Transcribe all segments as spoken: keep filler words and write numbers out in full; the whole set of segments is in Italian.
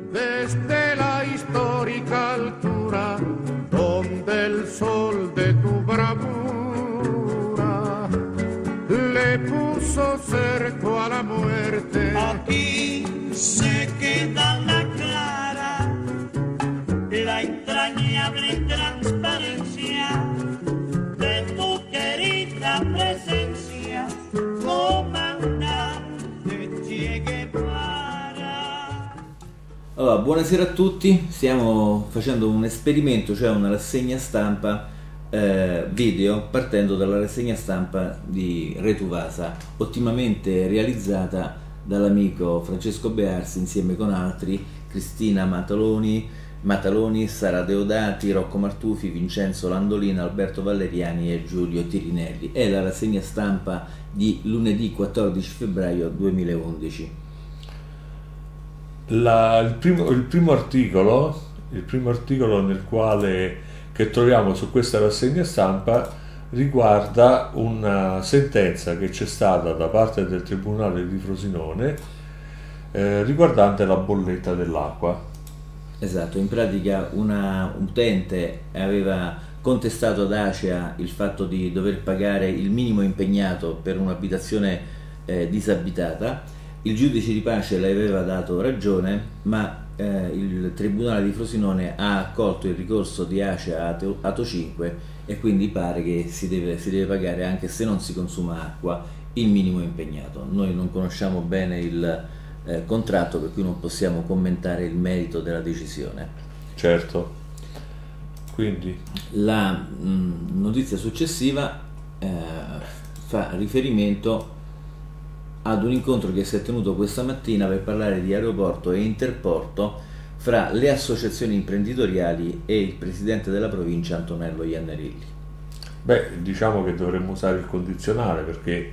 desde la histórica altura donde el sol de tu bravura le puso cerco a la muerte. Aquí se queda la clara, la entrañable transparencia de tu querida presencia, comandante Che Guevara. Allora, buonasera a tutti, stiamo facendo un esperimento, cioè una rassegna stampa eh, video partendo dalla rassegna stampa di Retuvasa, ottimamente realizzata dall'amico Francesco Bearsi insieme con altri, Cristina Mataloni, Mataloni, Sara Deodati, Rocco Martufi, Vincenzo Landolina, Alberto Valeriani e Giulio Tirinelli. È la rassegna stampa di lunedì quattordici febbraio duemilaundici. La, il, primo, il primo articolo il primo articolo nel quale che troviamo su questa rassegna stampa riguarda una sentenza che c'è stata da parte del Tribunale di Frosinone eh, riguardante la bolletta dell'acqua. Esatto, in pratica una utente aveva contestato ad Acea il fatto di dover pagare il minimo impegnato per un'abitazione eh, disabitata. Il giudice di pace le aveva dato ragione, ma eh, il Tribunale di Frosinone ha accolto il ricorso di Acea a Ato cinque e quindi pare che si deve, si deve pagare, anche se non si consuma acqua, il minimo impegnato. Noi non conosciamo bene il eh, contratto, per cui non possiamo commentare il merito della decisione. Certo. Quindi la mh, notizia successiva eh, fa riferimento ad un incontro che si è tenuto questa mattina per parlare di aeroporto e interporto fra le associazioni imprenditoriali e il presidente della provincia Antonello Iannarilli. Beh, diciamo che dovremmo usare il condizionale, perché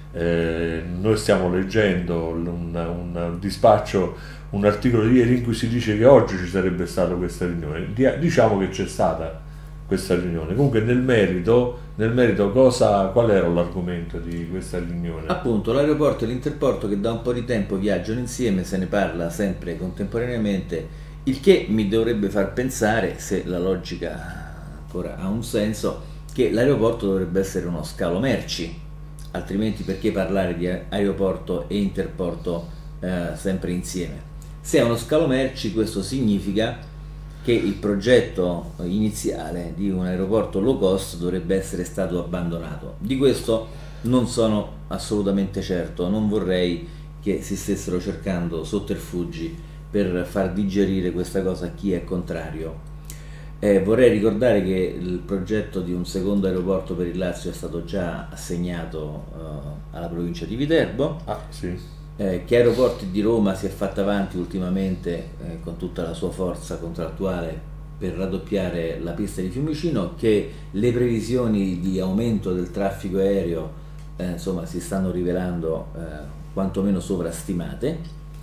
eh, noi stiamo leggendo un, un dispaccio, un articolo di ieri in cui si dice che oggi ci sarebbe stata questa riunione. Diciamo che c'è stata questa riunione. Comunque nel merito, nel merito cosa, qual era l'argomento di questa riunione? Appunto, l'aeroporto e l'interporto che da un po' di tempo viaggiano insieme, se ne parla sempre contemporaneamente, il che mi dovrebbe far pensare, se la logica ancora ha un senso, che l'aeroporto dovrebbe essere uno scalo merci, altrimenti perché parlare di aeroporto e interporto eh, sempre insieme? Se è uno scalo merci, questo significa che il progetto iniziale di un aeroporto low cost dovrebbe essere stato abbandonato. Di questo non sono assolutamente certo, non vorrei che si stessero cercando sotterfugi per far digerire questa cosa a chi è contrario. Eh, vorrei ricordare che il progetto di un secondo aeroporto per il Lazio è stato già assegnato eh, alla provincia di Viterbo. Ah, sì. Eh, che Aeroporti di Roma si è fatta avanti ultimamente eh, con tutta la sua forza contrattuale per raddoppiare la pista di Fiumicino, che le previsioni di aumento del traffico aereo eh, insomma si stanno rivelando eh, quantomeno sovrastimate.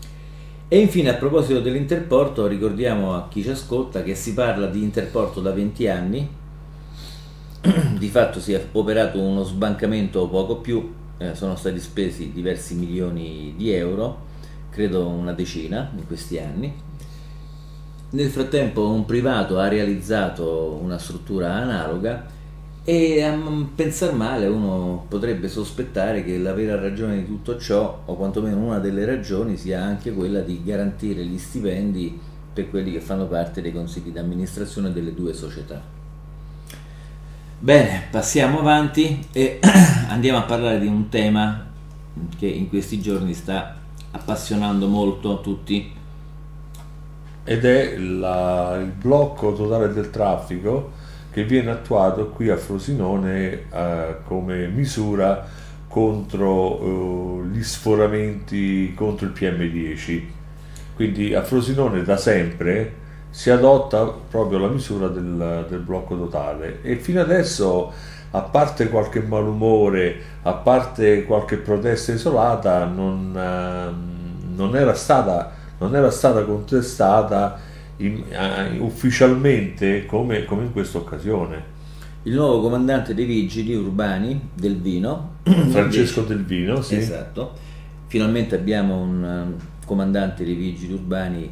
E infine, a proposito dell'interporto, ricordiamo a chi ci ascolta che si parla di interporto da venti anni. Di fatto si è operato uno sbancamento poco più. Eh, sono stati spesi diversi milioni di euro, credo una decina in questi anni. Nel frattempo un privato ha realizzato una struttura analoga e, a pensar male, uno potrebbe sospettare che la vera ragione di tutto ciò, o quantomeno una delle ragioni, sia anche quella di garantire gli stipendi per quelli che fanno parte dei consigli di amministrazione delle due società. Bene, passiamo avanti e andiamo a parlare di un tema che in questi giorni sta appassionando molto tutti. Ed è la, il blocco totale del traffico che viene attuato qui a Frosinone eh, come misura contro eh, gli sforamenti, contro il P M dieci. Quindi a Frosinone da sempre si adotta proprio la misura del, del blocco totale, e fino adesso, a parte qualche malumore, a parte qualche protesta isolata, non, eh, non era stata non era stata contestata in, eh, ufficialmente come, come in questa occasione. Il nuovo comandante dei vigili urbani, Delvino, Francesco invece, Delvino, sì. Esatto, finalmente abbiamo un um, comandante dei vigili urbani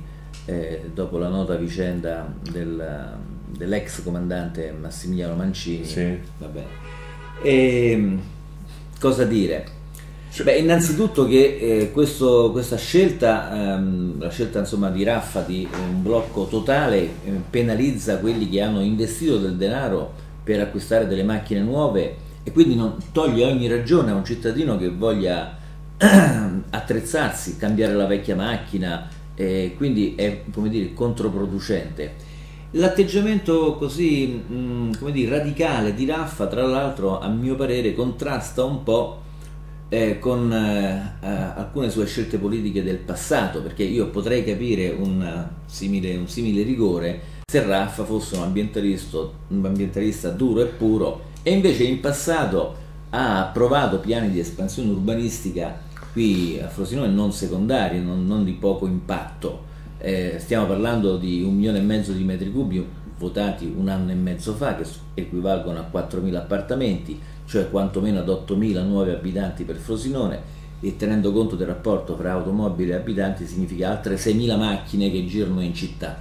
eh, dopo la nota vicenda del, dell'ex comandante Massimiliano Mancini. Sì. Va bene. E, cosa dire? Beh, innanzitutto che eh, questo, questa scelta, ehm, la scelta insomma di Raffa di eh, un blocco totale eh, penalizza quelli che hanno investito del denaro per acquistare delle macchine nuove e quindi non toglie ogni ragione a un cittadino che voglia attrezzarsi, cambiare la vecchia macchina, eh, quindi è, come dire, controproducente. L'atteggiamento così mh, come dire, radicale di Raffa, tra l'altro, a mio parere contrasta un po' Eh, con eh, eh, alcune sue scelte politiche del passato, perché io potrei capire un simile, un simile rigore se Raffa fosse un ambientalista, un ambientalista duro e puro, e invece in passato ha approvato piani di espansione urbanistica qui a Frosinone non secondari, non, non di poco impatto. Eh, stiamo parlando di un milione e mezzo di metri cubi votati un anno e mezzo fa, che equivalgono a quattromila appartamenti, cioè quantomeno ad ottomila nuovi abitanti per Frosinone, e tenendo conto del rapporto fra automobili e abitanti significa altre seimila macchine che girano in città.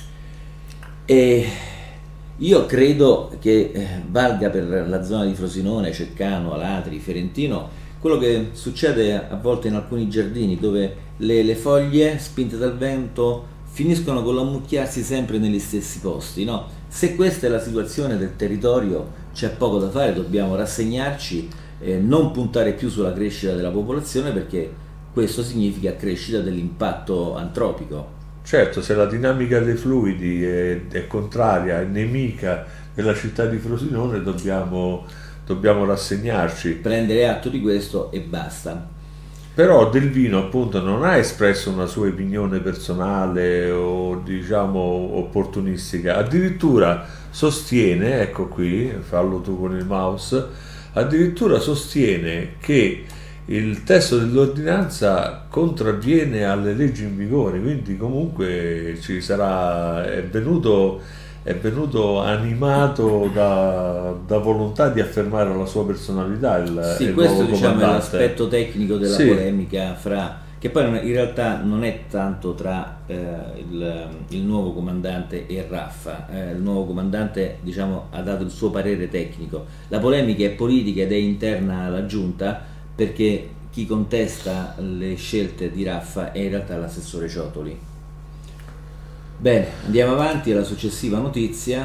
E io credo che eh, valga per la zona di Frosinone, Ceccano, Alatri, Ferentino, quello che succede a volte in alcuni giardini, dove le, le foglie spinte dal vento finiscono con l'ammucchiarsi sempre negli stessi posti, no? Se questa è la situazione del territorio, c'è poco da fare, dobbiamo rassegnarci, eh, non puntare più sulla crescita della popolazione, perché questo significa crescita dell'impatto antropico. Certo, se la dinamica dei fluidi è, è contraria, è nemica della città di Frosinone, dobbiamo, dobbiamo rassegnarci. Prendere atto di questo e basta. Però Del Vino appunto non ha espresso una sua opinione personale o diciamo opportunistica, addirittura sostiene, ecco qui, fallo tu con il mouse, addirittura sostiene che il testo dell'ordinanza contravviene alle leggi in vigore, quindi comunque ci sarà, è venuto è venuto animato da, da volontà di affermare la sua personalità. Il, sì, il questo nuovo diciamo è comandante. l'aspetto tecnico della Sì. polemica fra, che poi non è- in realtà non è tanto tra eh, il, il nuovo comandante e Raffa. Eh, il nuovo comandante, diciamo, ha dato il suo parere tecnico. La polemica è politica ed è interna alla giunta, perché chi contesta le scelte di Raffa è in realtà l'assessore Ciotoli. Bene, andiamo avanti alla successiva notizia.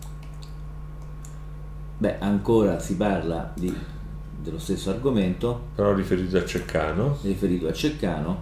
Beh, ancora si parla di, dello stesso argomento, Però riferito a Ceccano, riferito a Ceccano.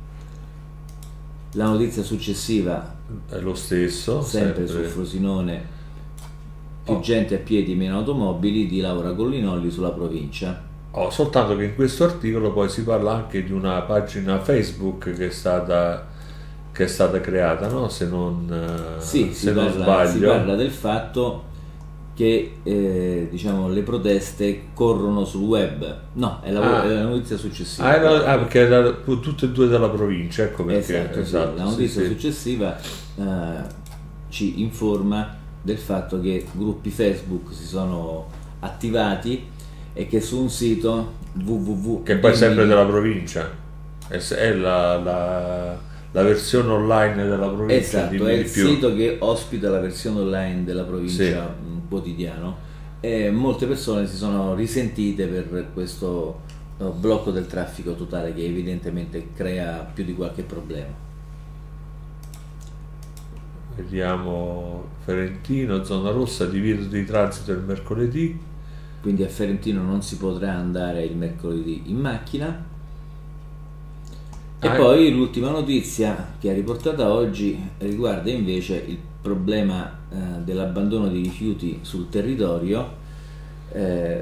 La notizia successiva, è lo stesso, sempre, sempre. su Frosinone, più Oh. gente a piedi, meno automobili, di Laura Collinolli sulla provincia. Oh, soltanto che in questo articolo poi si parla anche di una pagina Facebook che è stata, che è stata creata, no? Se non, eh, Sì, se si, non parla, sbaglio. si parla del fatto che eh, diciamo, le proteste corrono sul web. No, è la, Ah. è la notizia successiva. Ah, era- ah, perché era tutte e due dalla provincia, ecco perché. Esatto, sì. esatto, La sì, notizia sì. successiva eh, ci informa del fatto che gruppi Facebook si sono attivati e che su un sito www Che poi è sempre della provincia, è, è la, la, la versione online della provincia. Esatto, dimmi è di il più. sito che ospita la versione online della provincia, mh, quotidiano, e molte persone si sono risentite per questo eh, blocco del traffico totale che evidentemente crea più di qualche problema. Vediamo Ferentino, zona rossa, divieto di transito il mercoledì. Quindi a Ferentino non si potrà andare il mercoledì in macchina. E Ah, poi l'ultima notizia che ha riportata oggi riguarda invece il problema eh, dell'abbandono di rifiuti sul territorio. Eh,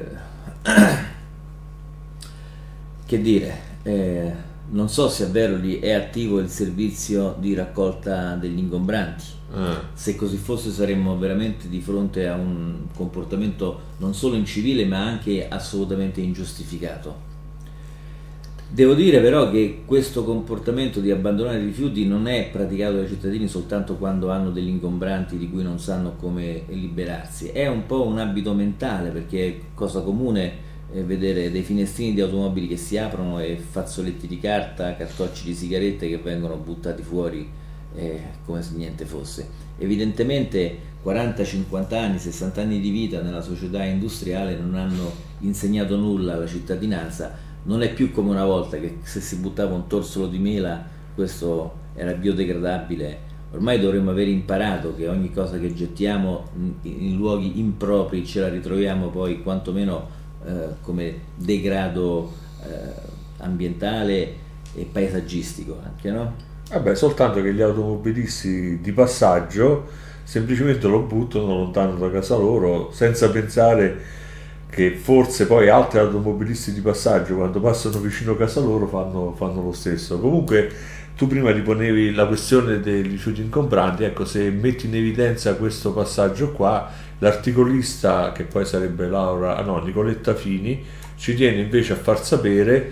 che dire, eh, non so se a Veroli è attivo il servizio di raccolta degli ingombranti. Ah, Se così fosse saremmo veramente di fronte a un comportamento non solo incivile ma anche assolutamente ingiustificato. Devo dire però che questo comportamento di abbandonare i rifiuti non è praticato dai cittadini soltanto quando hanno degli ingombranti di cui non sanno come liberarsi, è un po' un abito mentale, perché è cosa comune eh, vedere dei finestrini di automobili che si aprono e fazzoletti di carta, cartocci di sigarette che vengono buttati fuori eh, come se niente fosse. Evidentemente quaranta cinquanta anni, sessanta anni di vita nella società industriale non hanno insegnato nulla alla cittadinanza. Non è più come una volta che se si buttava un torsolo di mela questo era biodegradabile. Ormai dovremmo aver imparato che ogni cosa che gettiamo in, in luoghi impropri ce la ritroviamo poi quantomeno eh, come degrado eh, ambientale e paesaggistico anche, no? Vabbè, soltanto che gli automobilisti di passaggio semplicemente lo buttano lontano da casa loro senza pensare che forse poi altri automobilisti di passaggio quando passano vicino a casa loro fanno, fanno lo stesso. Comunque tu prima ti ponevi la questione dei rifiuti ingombranti, ecco, se metti in evidenza questo passaggio qua, l'articolista, che poi sarebbe Laura, ah no, Nicoletta Fini, ci tiene invece a far sapere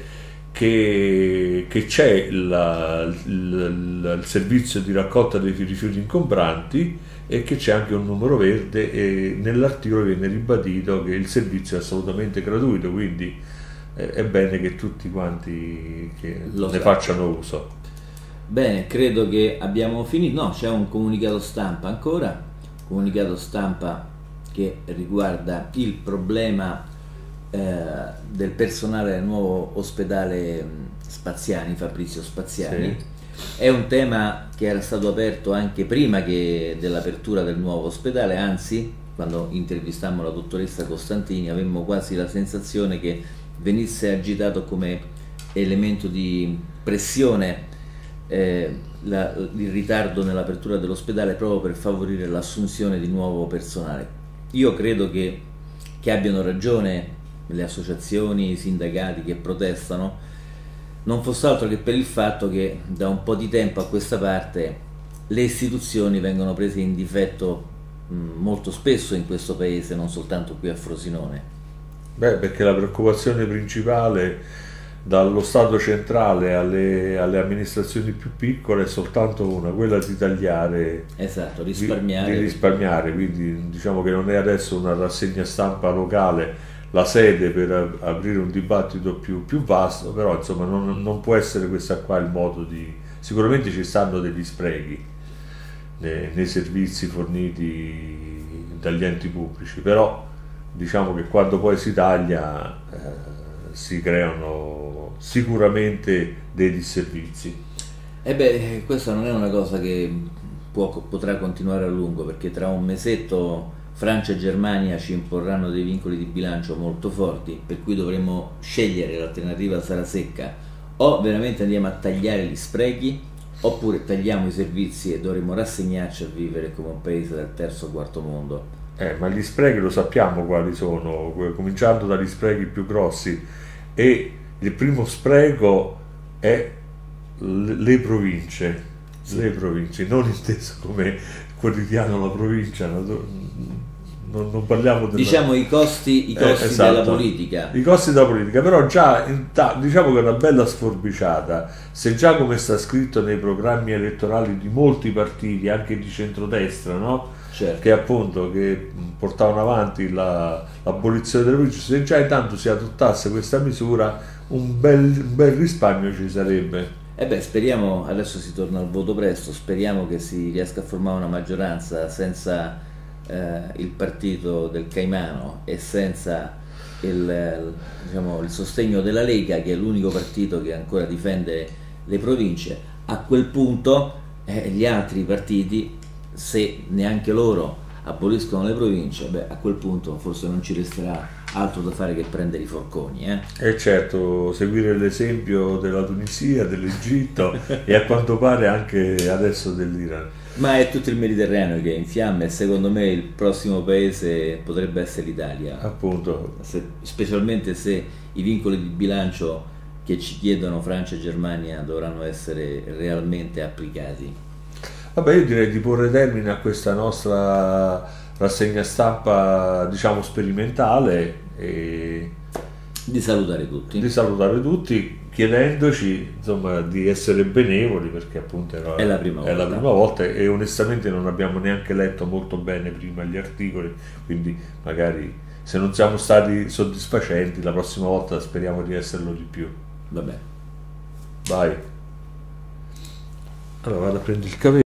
che, che c'è il, il, il servizio di raccolta dei rifiuti ingombranti e che c'è anche un numero verde, e nell'articolo viene ribadito che il servizio è assolutamente gratuito, quindi eh, è bene che tutti quanti che Lo ne so. facciano uso. Bene, credo che abbiamo finito. No, c'è un comunicato stampa ancora, comunicato stampa che riguarda il problema eh, del personale del nuovo ospedale Spaziani, Fabrizio Spaziani. Sì. È un tema che era stato aperto anche prima che dell'apertura del nuovo ospedale, anzi, quando intervistammo la dottoressa Costantini avemmo quasi la sensazione che venisse agitato come elemento di pressione eh, la, il ritardo nell'apertura dell'ospedale proprio per favorire l'assunzione di nuovo personale. Io credo che, che abbiano ragione le associazioni, i sindacati che protestano, non fosse altro che per il fatto che da un po' di tempo a questa parte le istituzioni vengono prese in difetto mh, molto spesso in questo paese, non soltanto qui a Frosinone. Beh, perché la preoccupazione principale dallo Stato centrale alle, alle amministrazioni più piccole è soltanto una, quella di tagliare, Esatto, risparmiare. Di, di risparmiare, quindi diciamo che non è adesso una rassegna stampa locale la sede per aprire un dibattito più, più vasto, però insomma non, non può essere questa qua il modo di... Sicuramente ci stanno degli sprechi nei, nei servizi forniti dagli enti pubblici, però diciamo che quando poi si taglia eh, si creano sicuramente dei disservizi. E beh, questa non è una cosa che può, potrà continuare a lungo, perché tra un mesetto Francia e Germania ci imporranno dei vincoli di bilancio molto forti, per cui dovremo scegliere, l'alternativa sarà secca: o veramente andiamo a tagliare gli sprechi, oppure tagliamo i servizi e dovremo rassegnarci a vivere come un paese del terzo o quarto mondo. Eh, ma gli sprechi lo sappiamo quali sono, cominciando dagli sprechi più grossi, e il primo spreco è le province, sì. Le province, non inteso come quotidiano la provincia, non, non parliamo della... diciamo i costi, i costi eh, esatto, della politica. I costi della politica, però già diciamo che è una bella sforbiciata, se già come sta scritto nei programmi elettorali di molti partiti, anche di centrodestra, no? Certo. Che appunto che portavano avanti la, l'abolizione delle province, se già intanto si adottasse questa misura un bel, un bel risparmio ci sarebbe. E beh, speriamo, adesso si torna al voto presto, speriamo che si riesca a formare una maggioranza senza eh, il partito del Caimano e senza il, diciamo, il sostegno della Lega, che è l'unico partito che ancora difende le province. A quel punto eh, gli altri partiti, se neanche loro aboliscono le province, beh, a quel punto forse non ci resterà altro da fare che prendere i forconi. Eh? E certo, seguire l'esempio della Tunisia, dell'Egitto e a quanto pare anche adesso dell'Iran. Ma è tutto il Mediterraneo che è in fiamme e secondo me il prossimo paese potrebbe essere l'Italia. Appunto. Se, specialmente se i vincoli di bilancio che ci chiedono Francia e Germania dovranno essere realmente applicati. Vabbè, io direi di porre termine a questa nostra rassegna stampa, diciamo, sperimentale, e di salutare tutti. Di salutare tutti, chiedendoci insomma di essere benevoli, perché appunto era, è, la prima, è volta. la prima volta e onestamente non abbiamo neanche letto molto bene prima gli articoli, quindi magari se non siamo stati soddisfacenti la prossima volta speriamo di esserlo di più. Vabbè. Vai. Allora vado a prendere il capello.